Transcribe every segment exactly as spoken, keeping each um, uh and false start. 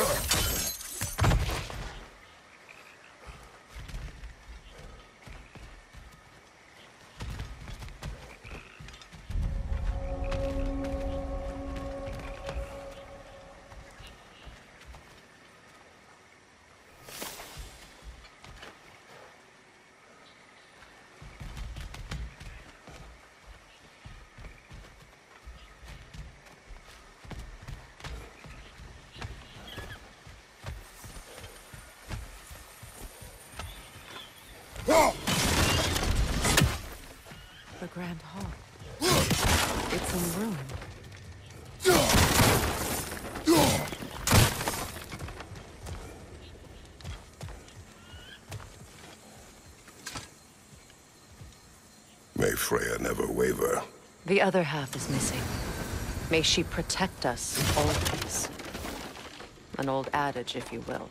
The Grand Hall. It's in ruin. May Freya never waver. The other half is missing. May she protect us always. An old adage, if you will.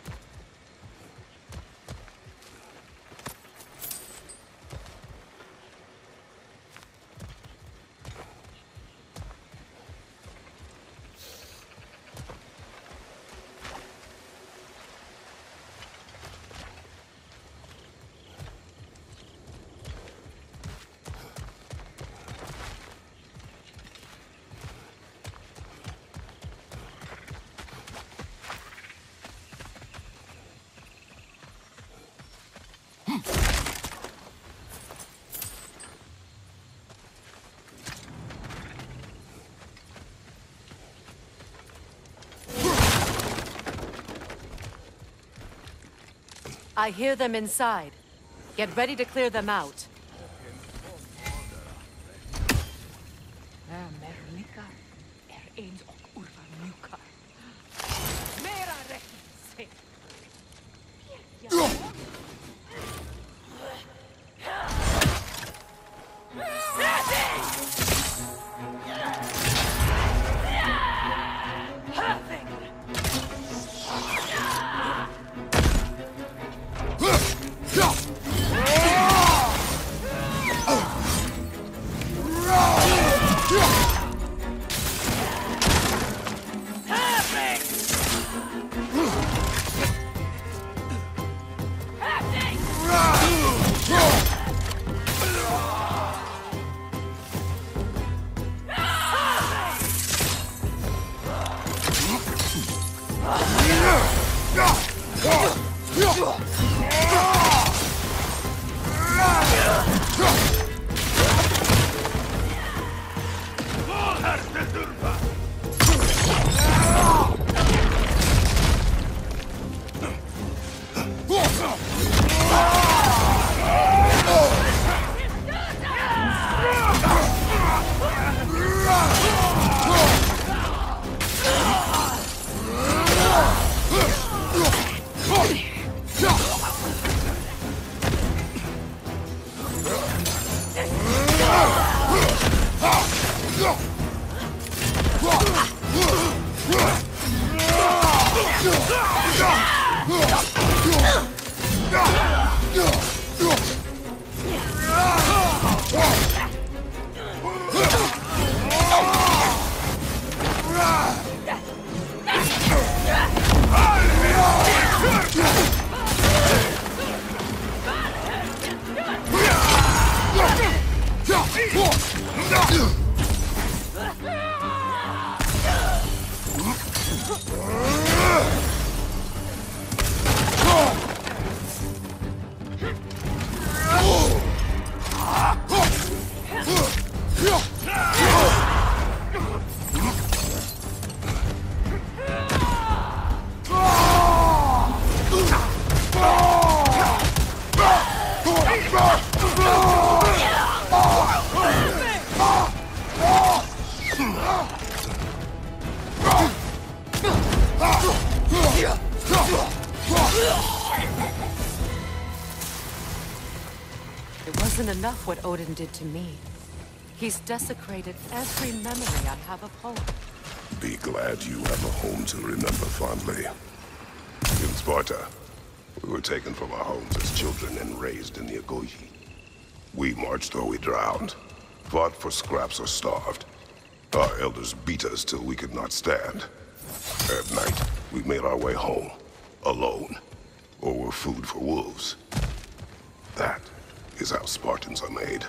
I hear them inside. Get ready to clear them out. It wasn't enough what Odin did to me. He's desecrated every memory I have of home. Be glad you have a home to remember fondly. In Sparta, we were taken from our homes as children and raised in the Agogi. We marched or we drowned, fought for scraps or starved. Our elders beat us till we could not stand. At night, we made our way home, alone, or were food for wolves. That is how Spartans are made.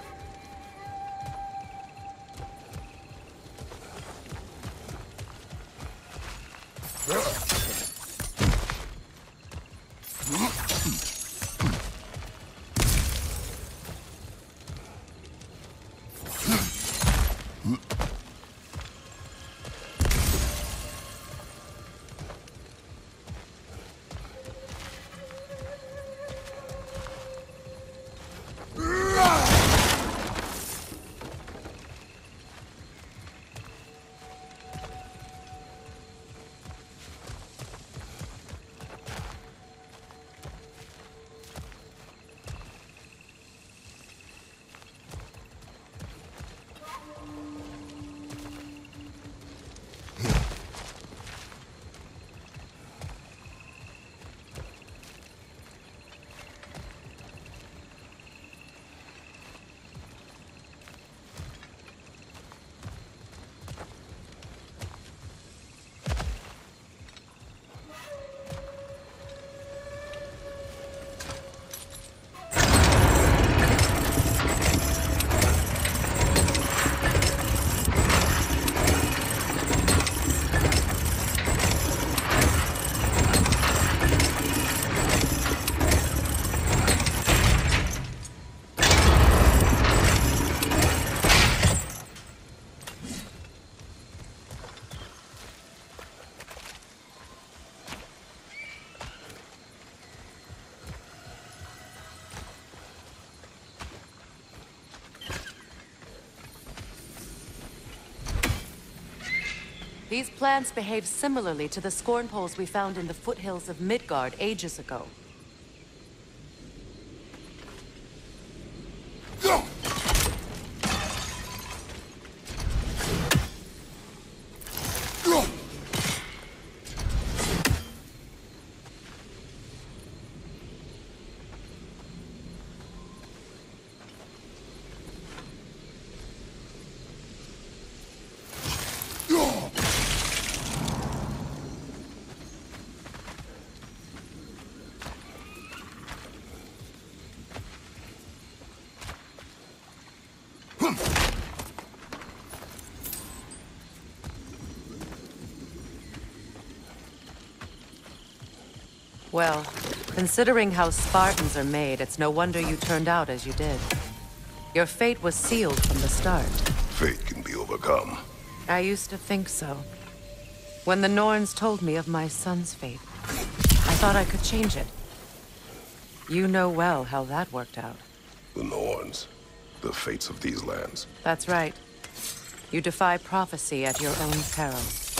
These plants behave similarly to the scorn poles we found in the foothills of Midgard ages ago. Well, considering how Spartans are made, it's no wonder you turned out as you did. Your fate was sealed from the start. Fate can be overcome. I used to think so. When the Norns told me of my son's fate, I thought I could change it. You know well how that worked out. The Norns. The fates of these lands. That's right. You defy prophecy at your own peril.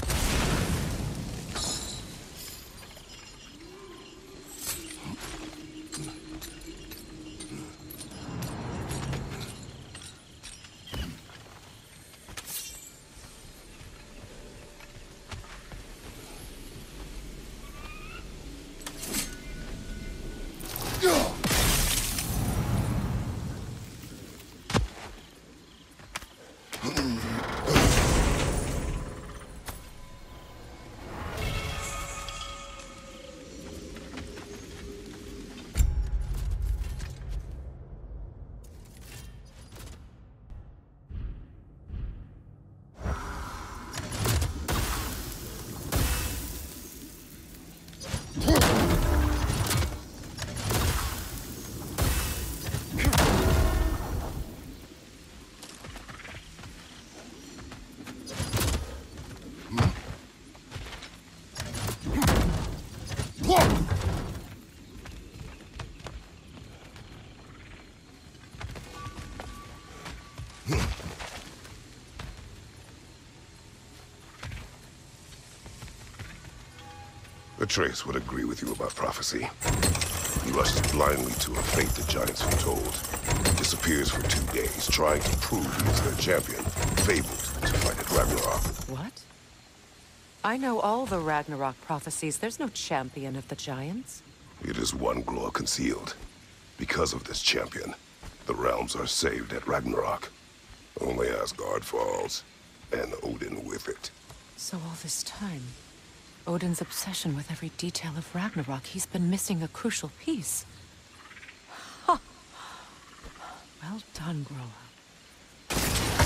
Atreus would agree with you about prophecy. He rushes blindly to a fate the giants foretold. Disappears for two days, trying to prove he is their champion. Fabled to fight at Ragnarok. What? I know all the Ragnarok prophecies. There's no champion of the giants. It is one glow concealed. Because of this champion, the realms are saved at Ragnarok. Only Asgard falls, and Odin with it. So all this time, Odin's obsession with every detail of Ragnarok, he's been missing a crucial piece. Ha! Well done, grow up.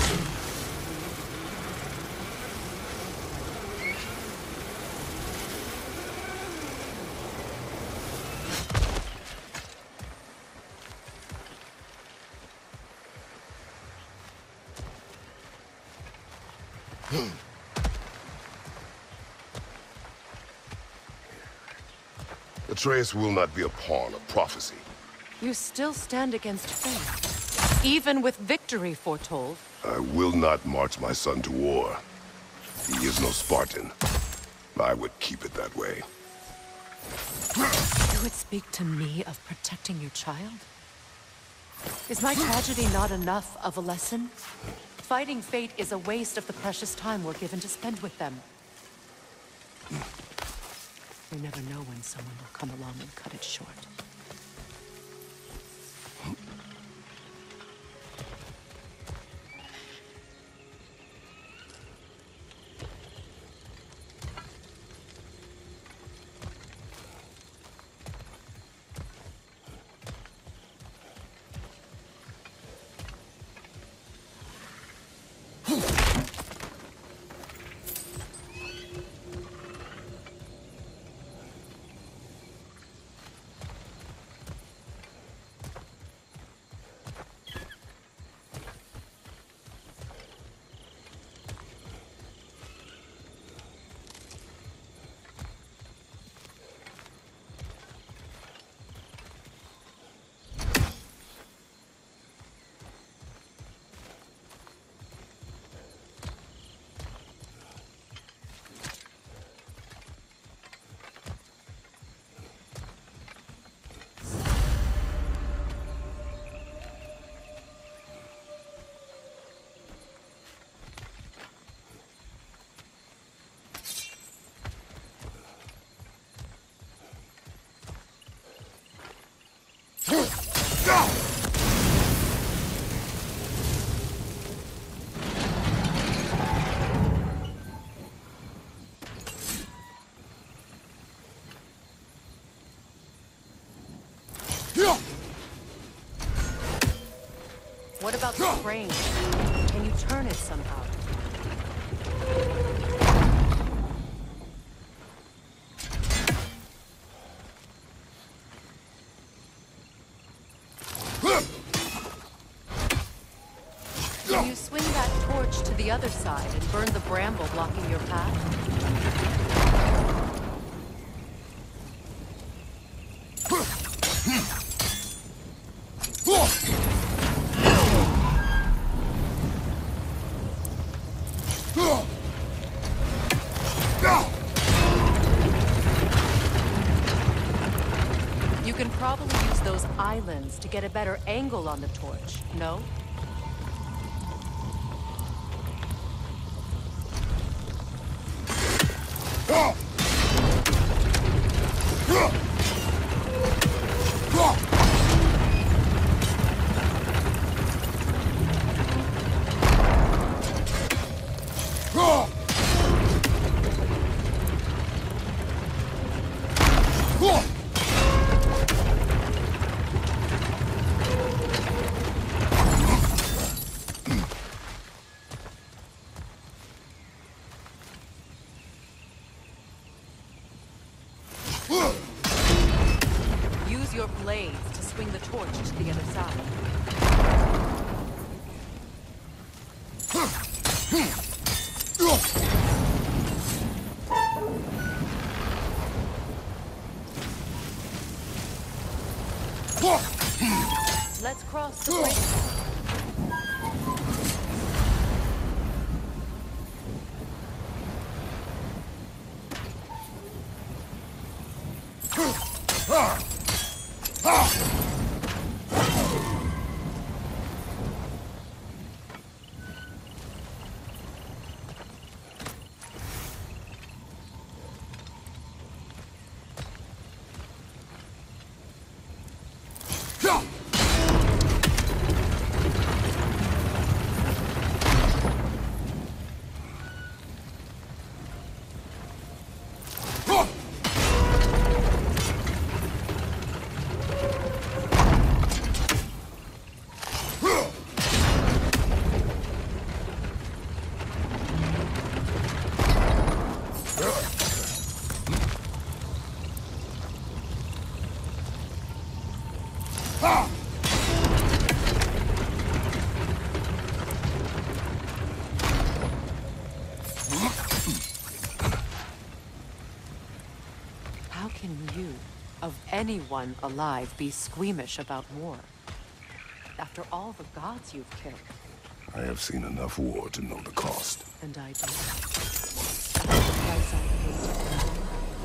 Atreus will not be a pawn of prophecy. You still stand against fate, even with victory foretold. I will not march my son to war. He is no Spartan. I would keep it that way. You would speak to me of protecting your child? Is my tragedy not enough of a lesson? Fighting fate is a waste of the precious time we're given to spend with them. You never know when someone will come along and cut it short. What about the brain? Can you turn it somehow? Can you swing that torch to the other side and burn the bramble blocking your path? You can probably use those islands to get a better angle on the torch, no? Use your blades to swing the torch to the other side. Let's cross the bridge. How can you, of anyone alive, be squeamish about war? After all the gods you've killed. I have seen enough war to know the cost. And I do. The price I paid to end it.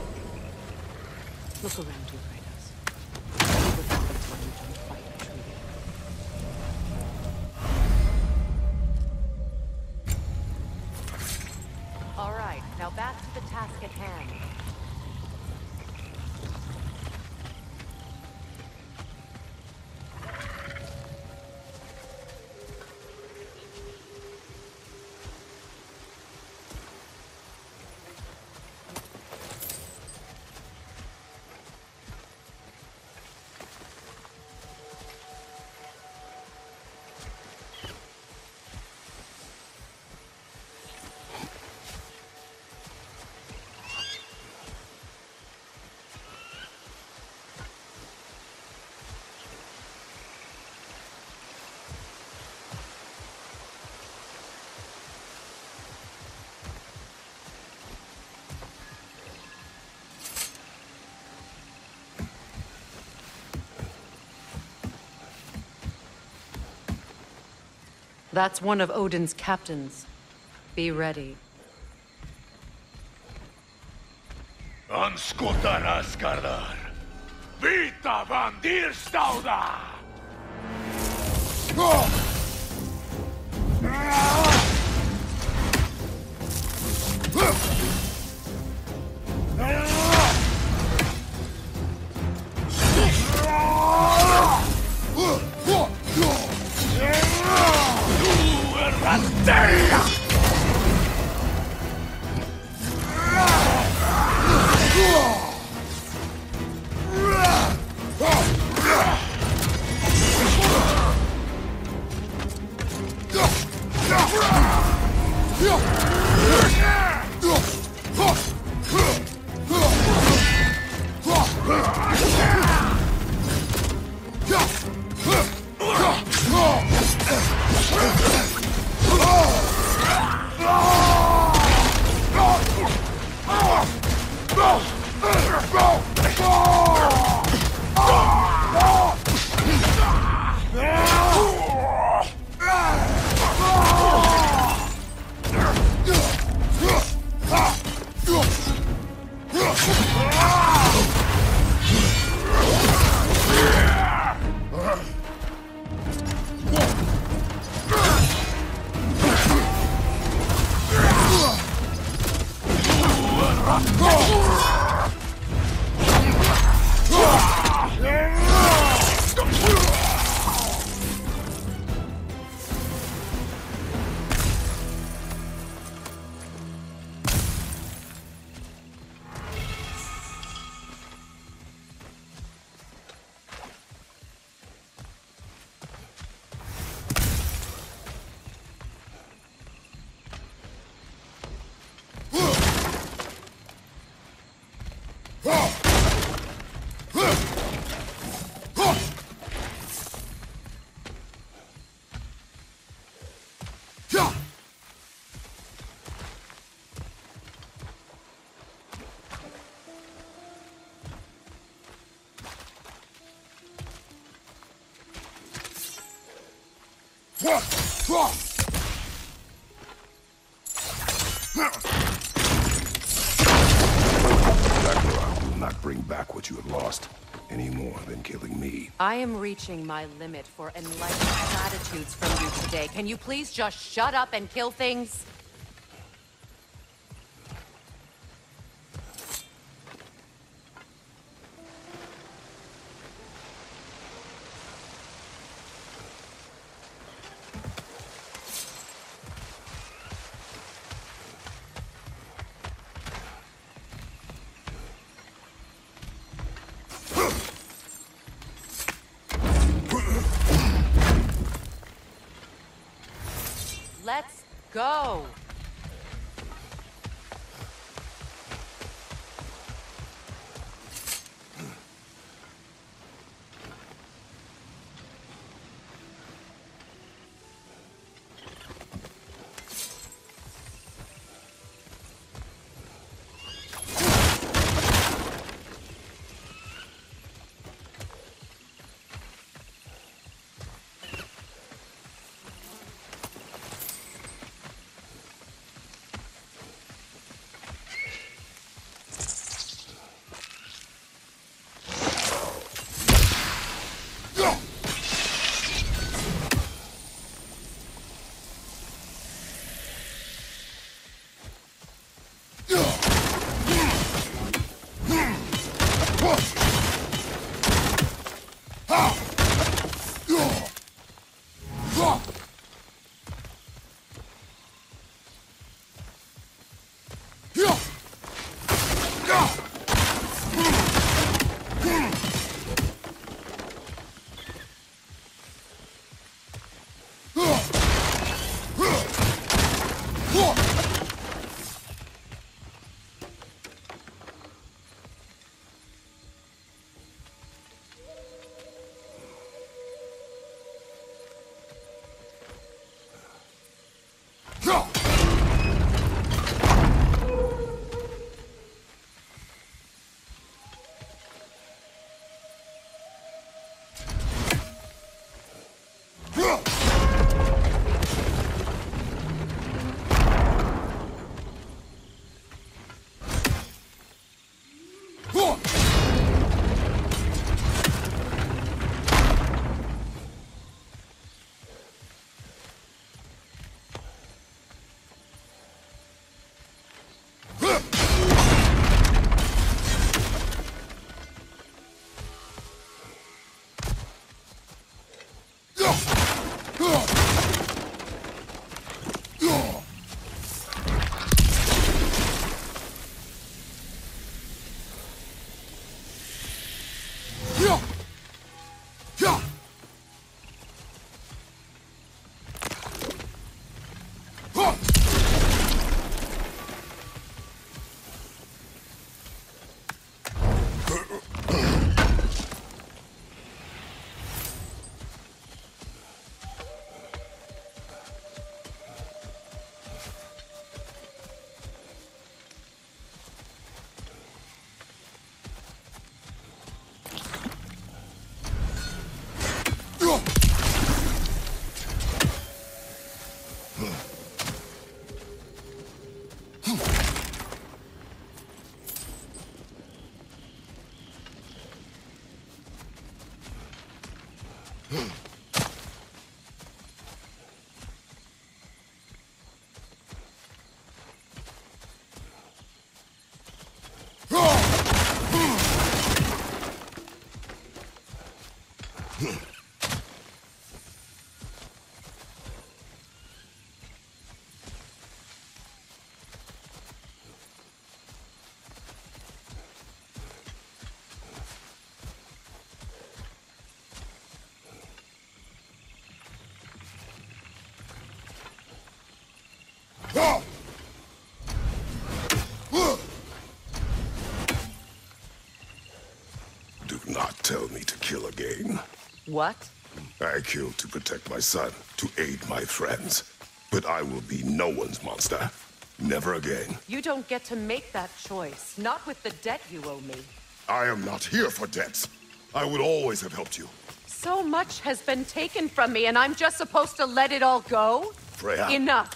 Look around you, Kratos. You remember when you don't fight truly. All right, now back to the task at hand. That's one of Odin's captains. Be ready. Anskutar Asgardar. Vita van Dyrstauda! Ragnarok will not bring back what you have lost, any more than killing me. I am reaching my limit for enlightened platitudes from you today. Can you please just shut up and kill things? Let's go! Do not tell me to kill again. What? I killed to protect my son, to aid my friends. But I will be no one's monster. Never again. You don't get to make that choice. Not with the debt you owe me. I am not here for debts. I would always have helped you. So much has been taken from me, and I'm just supposed to let it all go? Freya. Enough.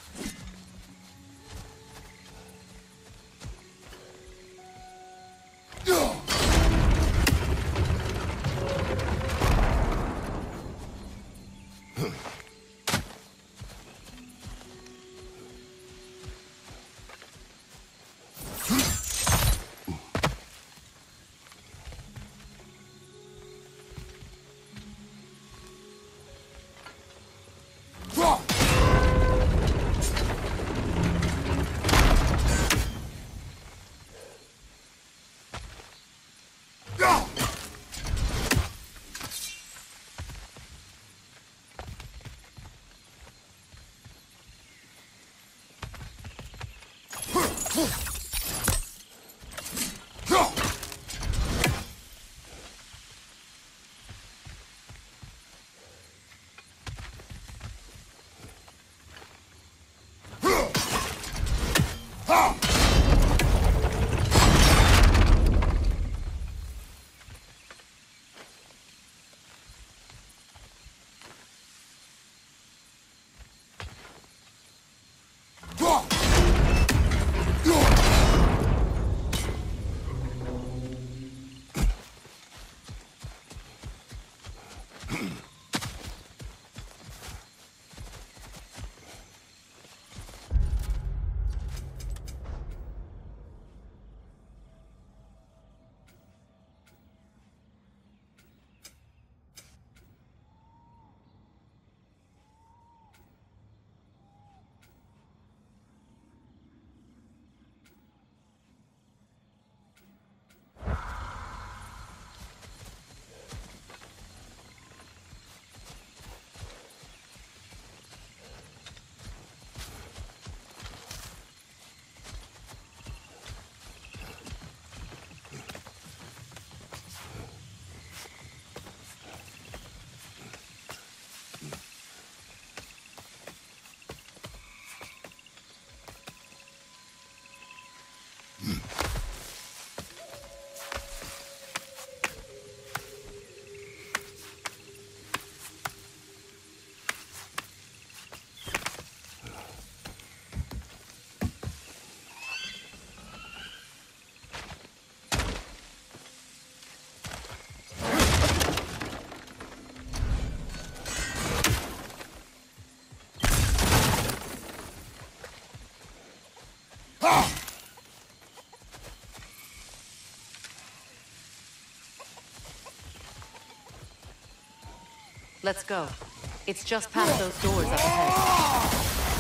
Let's go. It's just past those doors up ahead.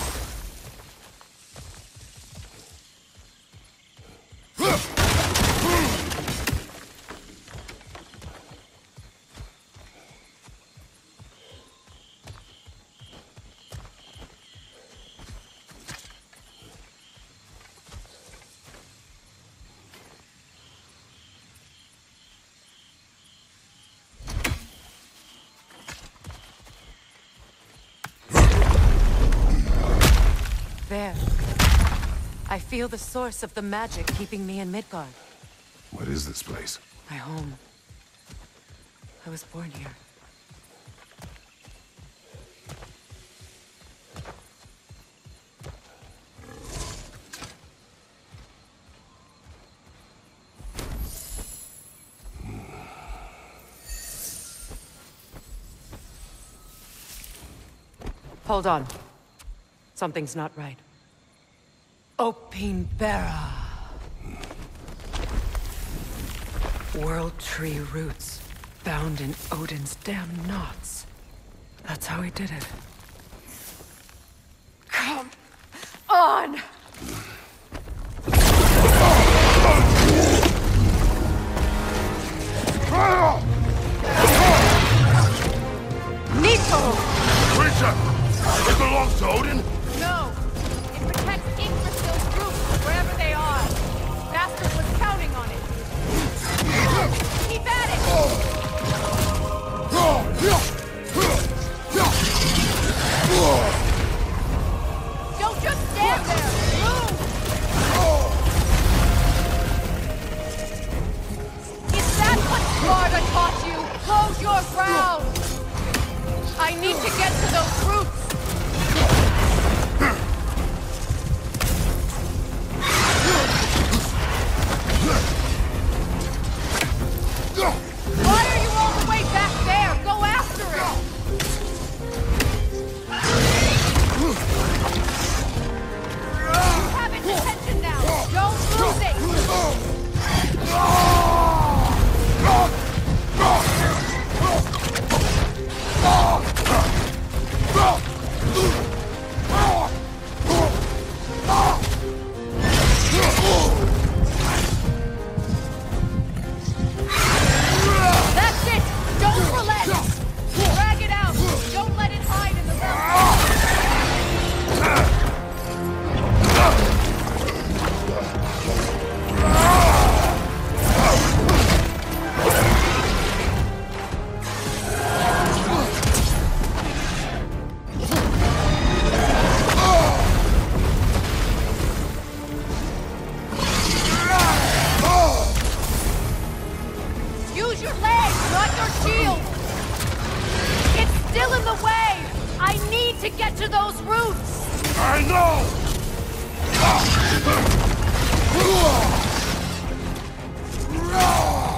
There. I feel the source of the magic keeping me in Midgard. What is this place? My home. I was born here. Hold on. Something's not right. Opinbera. World tree roots, bound in Odin's damn knots. That's how he did it. Come on! Nico! Creature! It belongs to Odin? No! It protects Yggdrasil's roots, wherever they are. Bastard was counting on it. Keep at it! Don't just stand there! Move! Is that what Sparta taught you? Close your ground! I need to get to those roots! Why are you all the way back there? Go after it! You have its attention now! Don't lose it! That's it! Don't relent! Drag it out! Don't let it hide in the Use your legs, not your shield! It's still in the way! I need to get to those roots! I know! Ah!